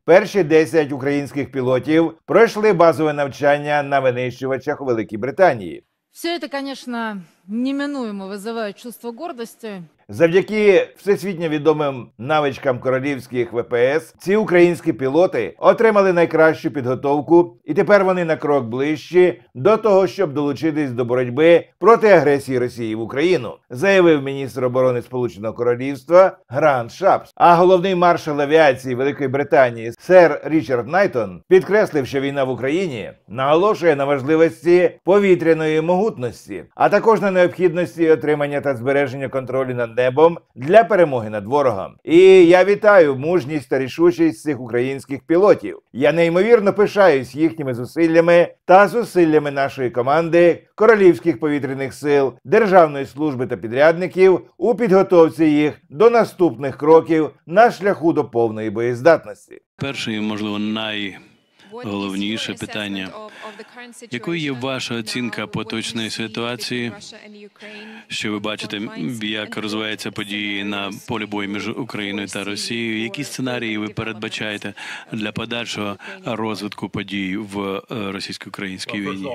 перші 10 українських пілотів пройшли базове навчання на винищувачах у Великій Британії. Все это, конечно, неминуемо вызывает чувство гордости. Завдяки всесвітньо відомим навичкам королівських ВПС, ці українські пілоти отримали найкращу підготовку, і тепер вони на крок ближчі до того, щоб долучитись до боротьби проти агресії Росії в Україну, заявив міністр оборони Сполученого Королівства Грант Шапс. А головний маршал авіації Великої Британії сер Річард Найтон підкреслив, що війна в Україні наголошує на важливості повітряної могутності, а також на необхідності отримання та збереження контролю над небом для перемоги над ворогом. І я вітаю мужність та рішучість цих українських пілотів. Я неймовірно пишаюсь їхніми зусиллями та зусиллями нашої команди, Королівських повітряних сил, Державної служби та підрядників у підготовці їх до наступних кроків на шляху до повної боєздатності. Перше і, можливо, найголовніше питання. Якою є ваша оцінка поточної ситуації, що ви бачите, як розвиваються події на полі бою між Україною та Росією? Які сценарії ви передбачаєте для подальшого розвитку подій в російсько-українській війні?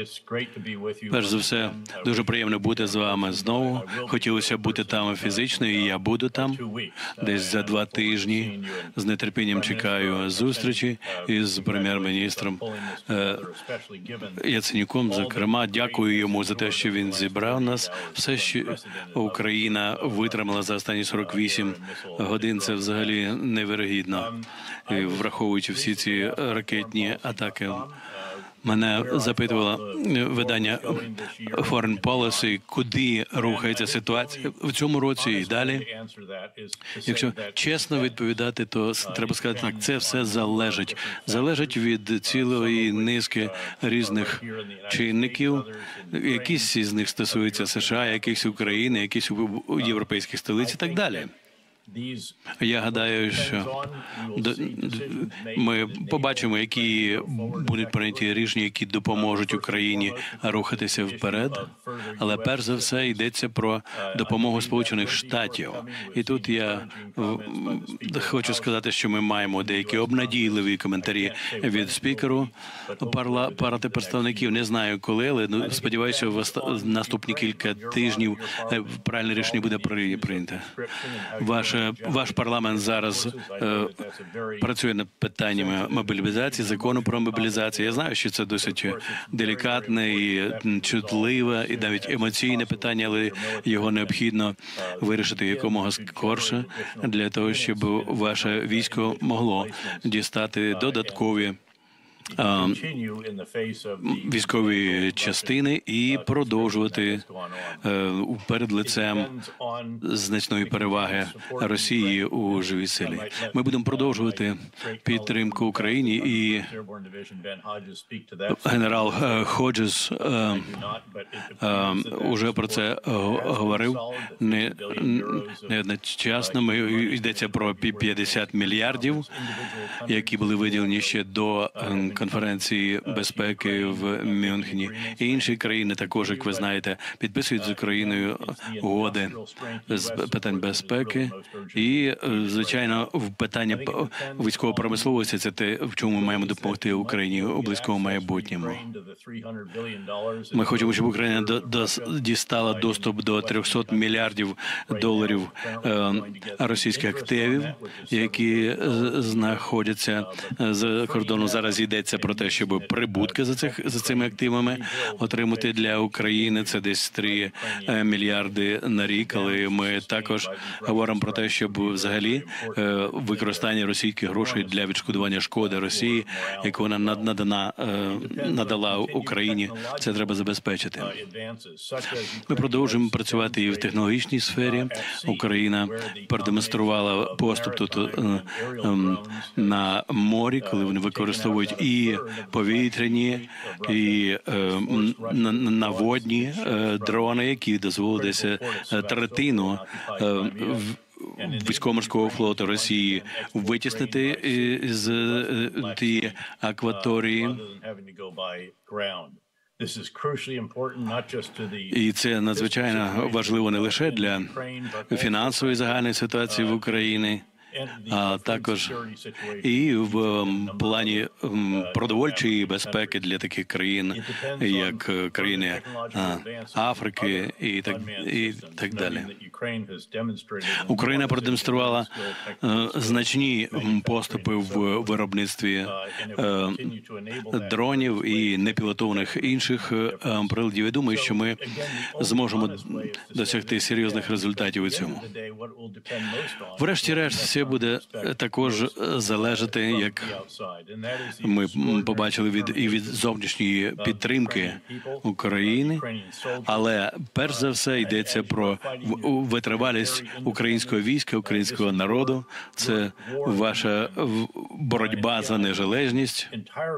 Перш за все, дуже приємно бути з вами знову. Хотілося бути там фізично, і я буду там десь за 2 тижні. З нетерпінням чекаю зустрічі із прем'єр-міністром Яценюком, зокрема. Дякую йому за те, що він зібрав нас. Все, що Україна витримала за останні 48 годин, це взагалі невірогідно, враховуючи всі ці ракетні атаки. Мене запитувало видання Foreign Policy, куди рухається ситуація в цьому році і далі. Якщо чесно відповідати, то треба сказати так, це все залежить від цілої низки різних чинників. Якісь із них стосуються США, якісь України, якісь у європейських столиць і так далі. Я гадаю, що ми побачимо, які будуть прийняті рішення, які допоможуть Україні рухатися вперед. Але перш за все йдеться про допомогу Сполучених Штатів. І тут я хочу сказати, що ми маємо деякі обнадійливі коментарі від спікеру Палати представників. Не знаю коли, але сподіваюся, в наступні кілька тижнів правильне рішення буде прийнято. Ваш парламент зараз працює над питаннями мобілізації, закону про мобілізацію. Я знаю, що це досить делікатне і чутливе, і навіть емоційне питання, але його необхідно вирішити якомога скорше для того, щоб ваше військо могло дістати додаткові військові частини і продовжувати перед лицем значної переваги Росії у живій силі. Ми будемо продовжувати підтримку Україні, і генерал Ходжес уже про це говорив неодночасно. Йдеться про 50 мільярдів, які були виділені ще до конференції безпеки в Мюнхені. І інші країни також, як ви знаєте, підписують з Україною угоди з питань безпеки. І, звичайно, в питання військової промисловості – це те, в чому ми маємо допомогти Україні у близькому майбутньому. Ми хочемо, щоб Україна дістала доступ до 300 мільярдів доларів російських активів, які знаходяться за кордоном. Зараз йдеться про те, щоб прибутки за цими активами отримати для України. Це десь 3 мільярди на рік, але ми також говоримо про те, щоб взагалі використання російських грошей для відшкодування шкоди Росії, яку вона надала Україні, це треба забезпечити. Ми продовжуємо працювати і в технологічній сфері. Україна продемонструвала поступ тут на морі, коли вони використовують і повітряні, і наводні дрони, які дозволили десь третину військово-морського флоту Росії витіснити з тієї акваторії. І це надзвичайно важливо не лише для фінансової загальної ситуації в Україні, а також і в плані продовольчої безпеки для таких країн, як країни Африки і так далі. Україна продемонструвала значні поступи в виробництві дронів і непілотованих інших приладів. Я думаю, що ми зможемо досягти серйозних результатів у цьому. Врешті-решт, все буде також залежати, як ми побачили, від зовнішньої підтримки України, але перш за все йдеться про витривалість українського війська, українського народу. Це ваша боротьба за незалежність.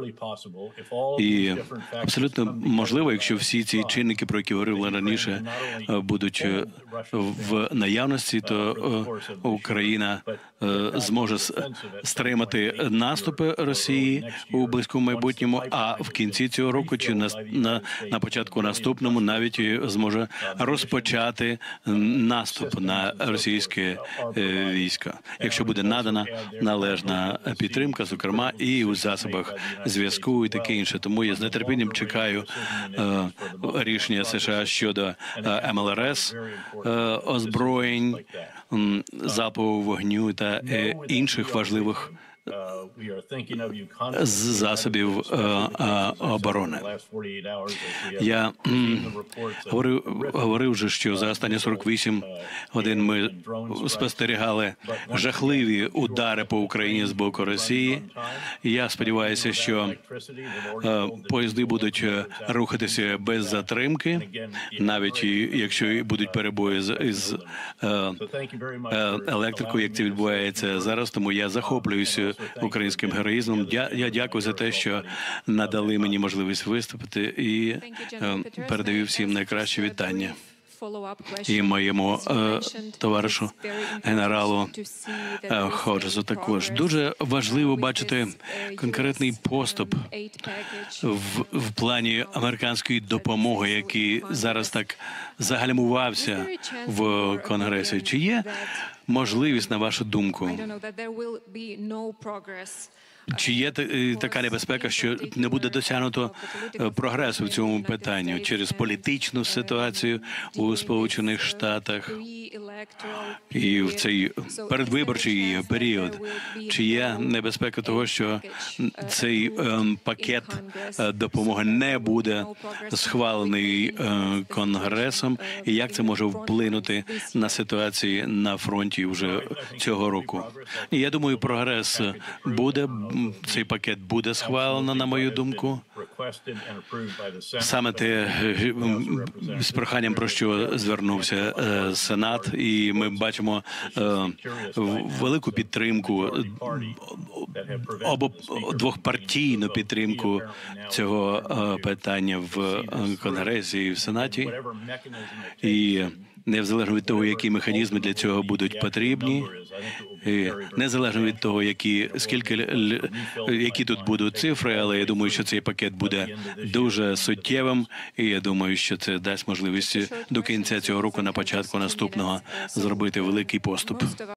І абсолютно можливо, якщо всі ці чинники, про які говорили раніше, будуть в наявності, то Україна зможе стримати наступи Росії у близькому майбутньому, а в кінці цього року чи на початку наступному навіть зможе розпочати наступ на російське військо, якщо буде надана належна підтримка, зокрема і у засобах зв'язку і таке інше. Тому я з нетерпінням чекаю рішення США щодо МЛРС, озброєнь, залпового вогню та інших важливих засобів оборони. Я говорив вже, що за останні 48 годин ми спостерігали жахливі удари по Україні з боку Росії. Я сподіваюся, що поїзди будуть рухатися без затримки, навіть якщо будуть перебої з електрикою, як це відбувається зараз. Тому я захоплююся українським героїзмом. Я дякую за те, що надали мені можливість виступити, і передаю всім найкращі вітання. І моєму товаришу генералу Ходжесу також. Дуже важливо бачити конкретний поступ в плані американської допомоги, який зараз так загальмувався в Конгресі. Чи є можливість, на вашу думку, чи є така небезпека, що не буде досягнуто прогресу в цьому питанні через політичну ситуацію у Сполучених Штатах і в цей передвиборчий період? Чи є небезпека того, що цей пакет допомоги не буде схвалений Конгресом? І як це може вплинути на ситуацію на фронті вже цього року? Я думаю, прогрес буде. Цей пакет буде схвалено, на мою думку. Саме те, з проханням, про що звернувся Сенат, і ми бачимо велику підтримку, двохпартійну підтримку цього питання в Конгресі і в Сенаті. І незалежно від того, які механізми для цього будуть потрібні, і незалежно від того, які тут будуть цифри, але я думаю, що цей пакет буде дуже суттєвим, і я думаю, що це дасть можливість до кінця цього року, на початку наступного, зробити великий поступ.